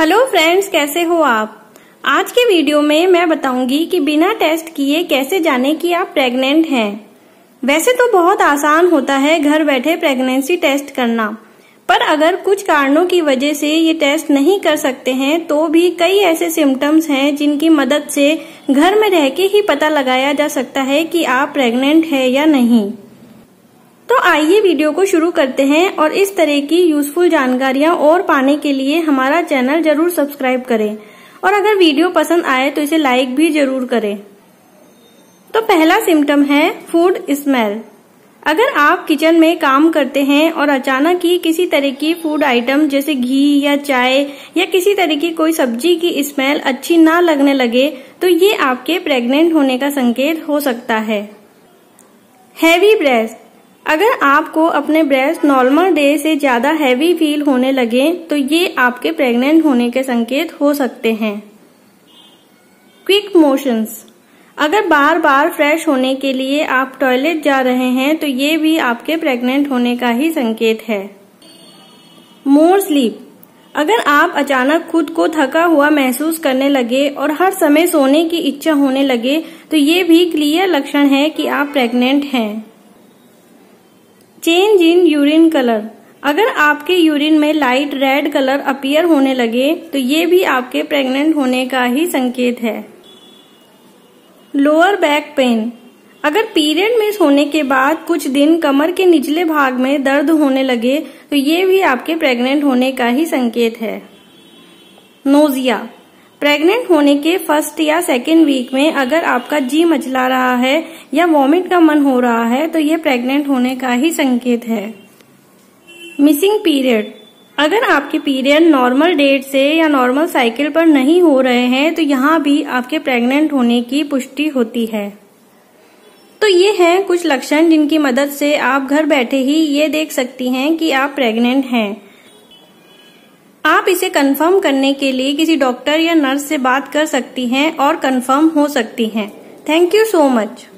Hello friends, कैसे हो आप। आज के वीडियो में मैं बताऊंगी कि बिना टेस्ट किए कैसे जाने कि आप प्रेग्नेंट हैं। वैसे तो बहुत आसान होता है घर बैठे प्रेगनेंसी टेस्ट करना, पर अगर कुछ कारणों की वजह से ये टेस्ट नहीं कर सकते हैं तो भी कई ऐसे सिम्टम्स हैं जिनकी मदद से घर में रह के ही पता लगाया जा सकता है कि आप प्रेग्नेंट है या नहीं। तो आइए वीडियो को शुरू करते हैं और इस तरह की यूजफुल जानकारियां और पाने के लिए हमारा चैनल जरूर सब्सक्राइब करें और अगर वीडियो पसंद आए तो इसे लाइक भी जरूर करें। तो पहला सिम्टम है फूड स्मेल। अगर आप किचन में काम करते हैं और अचानक ही किसी तरह की फूड आइटम जैसे घी या चाय या किसी तरह की कोई सब्जी की स्मेल अच्छी ना लगने लगे तो ये आपके प्रेग्नेंट होने का संकेत हो सकता है। Heavy breast. अगर आपको अपने ब्रेस्ट नॉर्मल डे से ज्यादा हैवी फील होने लगे तो ये आपके प्रेग्नेंट होने के संकेत हो सकते हैं। Quick motions. अगर बार बार फ्रेश होने के लिए आप टॉयलेट जा रहे हैं तो ये भी आपके प्रेग्नेंट होने का ही संकेत है। More sleep. अगर आप अचानक खुद को थका हुआ महसूस करने लगे और हर समय सोने की इच्छा होने लगे तो ये भी क्लियर लक्षण है कि आप प्रेग्नेंट हैं। Change in urine colour. अगर आपके यूरिन में लाइट रेड कलर अपीयर होने लगे तो ये भी आपके प्रेग्नेंट होने का ही संकेत है। Lower back pain. अगर पीरियड मिस होने के बाद कुछ दिन कमर के निचले भाग में दर्द होने लगे तो ये भी आपके प्रेग्नेंट होने का ही संकेत है। नोजिया। प्रेग्नेंट होने के फर्स्ट या सेकेंड वीक में अगर आपका जी मचला रहा है या वॉमिट का मन हो रहा है तो यह प्रेग्नेंट होने का ही संकेत है। Missing period. अगर आपके पीरियड नॉर्मल डेट से या नॉर्मल साइकिल पर नहीं हो रहे हैं तो यहाँ भी आपके प्रेग्नेंट होने की पुष्टि होती है। तो ये हैं कुछ लक्षण जिनकी मदद से आप घर बैठे ही ये देख सकती हैं कि आप प्रेग्नेंट हैं। आप इसे कंफर्म करने के लिए किसी डॉक्टर या नर्स से बात कर सकती हैं और कंफर्म हो सकती हैं। Thank you so much.